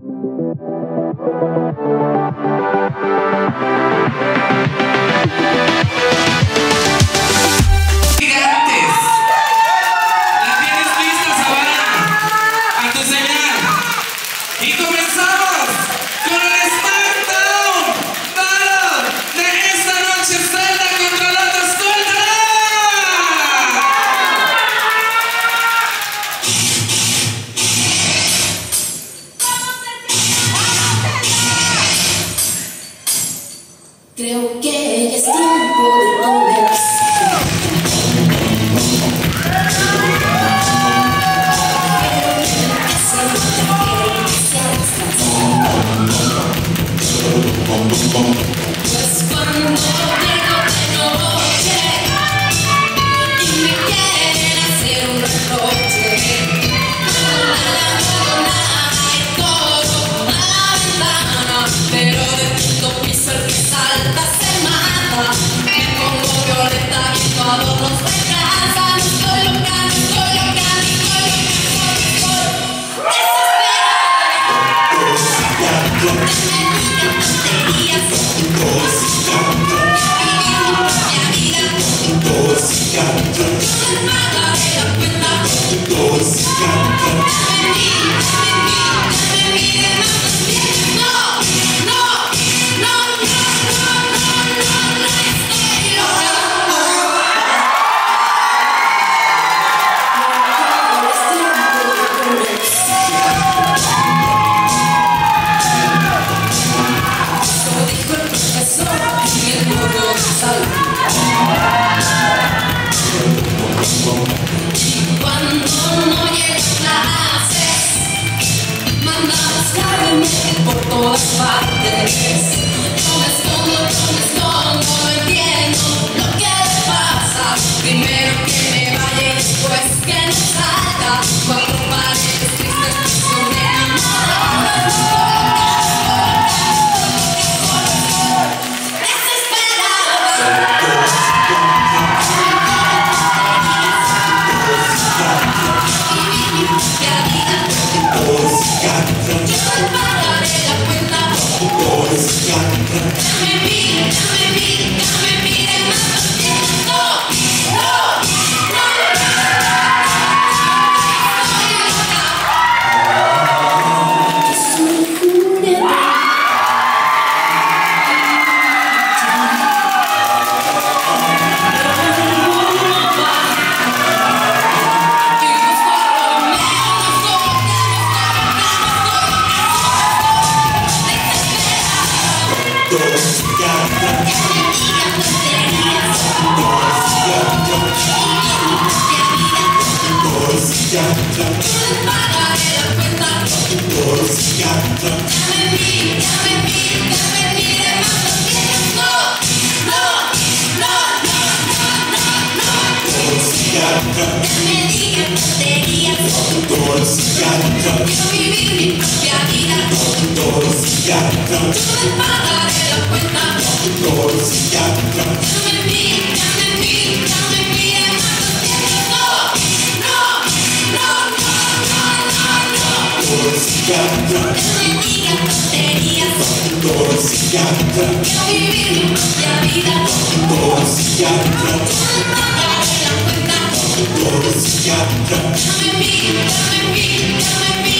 Creo que ya es tiempo de comenzar. Pues cuando llego de noche y me quieren hacer un reproche, pero de quinto piso el que salta se mata. Me pongo violeta viendo adornos de casa. Estoy loca, estoy loca, estoy loca, por todas partes. No me escondo, no entiendo lo que le pasa. Primero que me vaya y después que no salga. Cuatro paredes tristes, prisión de no me